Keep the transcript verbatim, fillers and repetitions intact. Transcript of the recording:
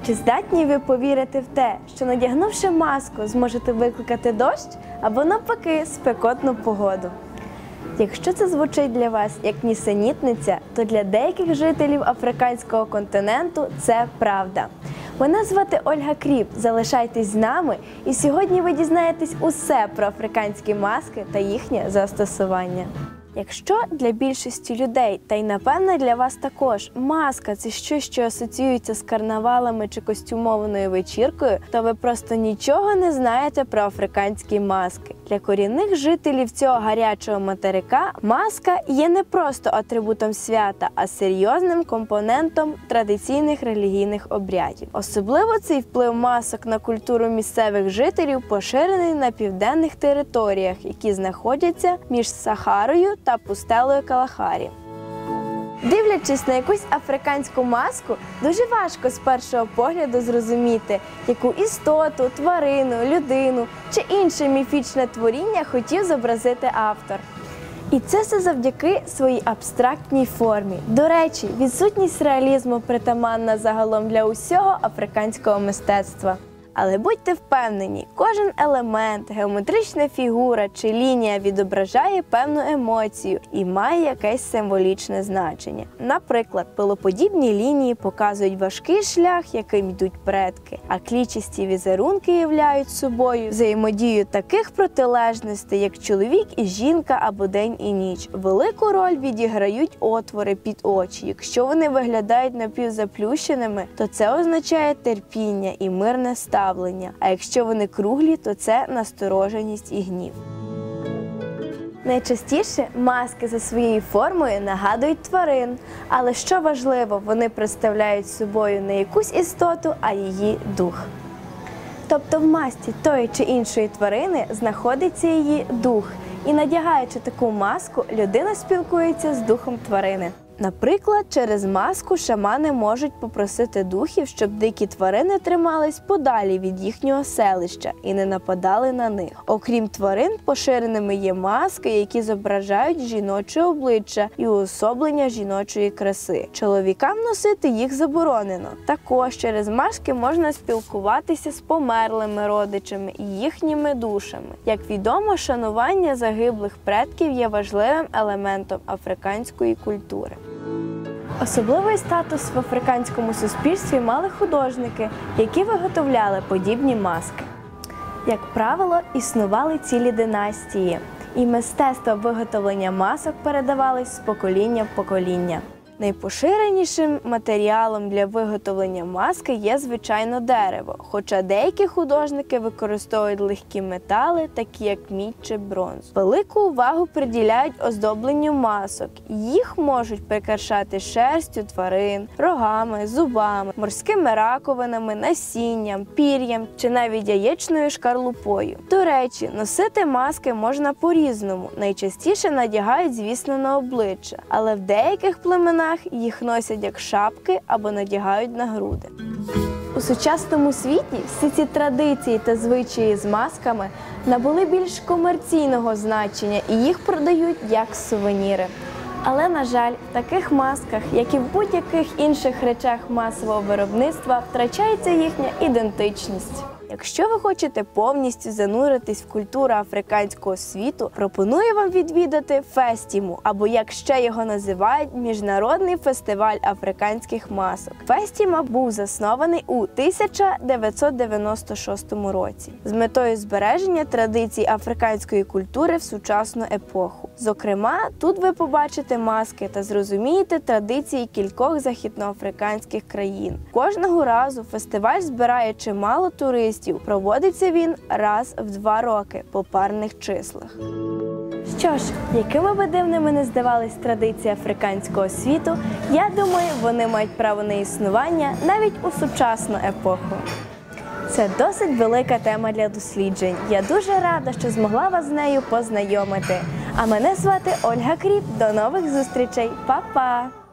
Чи здатні ви повірити в те, що надягнувши маску, зможете викликати дощ або навпаки спекотну погоду? Якщо це звучить для вас як нісенітниця, то для деяких жителів африканського континенту це правда. Мене звати Ольга Кріп, залишайтесь з нами, і сьогодні ви дізнаєтесь усе про африканські маски та їхнє застосування. Якщо для більшості людей, та й напевне для вас також, маска – це щось, що асоціюється з карнавалами чи костюмованою вечіркою, то ви просто нічого не знаєте про африканські маски. Для корінних жителів цього гарячого материка маска є не просто атрибутом свята, а серйозним компонентом традиційних релігійних обрядів. Особливо цей вплив масок на культуру місцевих жителів поширений на південних територіях, які знаходяться між Сахарою та пустелею Калахарі. Дивлячись на якусь африканську маску, дуже важко з першого погляду зрозуміти, яку істоту, тварину, людину чи інше міфічне творіння хотів зобразити автор. І це все завдяки своїй абстрактній формі. До речі, відсутність реалізму притаманна загалом для усього африканського мистецтва. Але будьте впевнені, кожен елемент, геометрична фігура чи лінія відображає певну емоцію і має якесь символічне значення. Наприклад, пилоподібні лінії показують важкий шлях, яким йдуть предки, а клітчасті візерунки являють собою взаємодію таких протилежностей, як чоловік і жінка або день і ніч. Велику роль відіграють отвори під очі. Якщо вони виглядають напівзаплющеними, то це означає терпіння і мирне ставлення. А якщо вони круглі, то це настороженість і гнів. Найчастіше маски за своєю формою нагадують тварин, але що важливо, вони представляють собою не якусь істоту, а її дух. Тобто в масці тої чи іншої тварини знаходиться її дух, і надягаючи таку маску, людина спілкується з духом тварини. Наприклад, через маску шамани можуть попросити духів, щоб дикі тварини тримались подалі від їхнього селища і не нападали на них. Окрім тварин, поширеними є маски, які зображають жіноче обличчя і уособлення жіночої краси. Чоловікам носити їх заборонено. Також через маски можна спілкуватися з померлими родичами і їхніми душами. Як відомо, шанування загиблих предків є важливим елементом африканської культури. Особливий статус в африканському суспільстві мали художники, які виготовляли подібні маски. Як правило, існували цілі династії, і мистецтво виготовлення масок передавалось з покоління в покоління. Найпоширенішим матеріалом для виготовлення маски є, звичайно, дерево, хоча деякі художники використовують легкі метали, такі як мідь чи бронзу. Велику увагу приділяють оздобленню масок. Їх можуть прикрашати шерстю тварин, рогами, зубами, морськими раковинами, насінням, пір'ям чи навіть яєчною шкарлупою. До речі, носити маски можна по-різному. Найчастіше надягають, звісно, на обличчя, але в деяких племенах їх носять як шапки або надягають на груди. У сучасному світі всі ці традиції та звичаї з масками набули більш комерційного значення і їх продають як сувеніри. Але, на жаль, в таких масках, як і в будь-яких інших речах масового виробництва, втрачається їхня ідентичність. Якщо ви хочете повністю зануритись в культуру африканського світу, пропоную вам відвідати Фестіму, або як ще його називають, Міжнародний фестиваль африканських масок. Фестіма був заснований у тисяча дев'ятсот дев'яносто шостому році з метою збереження традицій африканської культури в сучасну епоху. Зокрема, тут ви побачите маски та зрозумієте традиції кількох західноафриканських країн. Кожного разу фестиваль збирає чимало туристів. Проводиться він раз в два роки по парних числах. Що ж, якими би дивними не здавались традиції африканського світу, я думаю, вони мають право на існування навіть у сучасну епоху. Це досить велика тема для досліджень. Я дуже рада, що змогла вас з нею познайомити. А мене звати Ольга Кріп. До нових зустрічей. Па-па!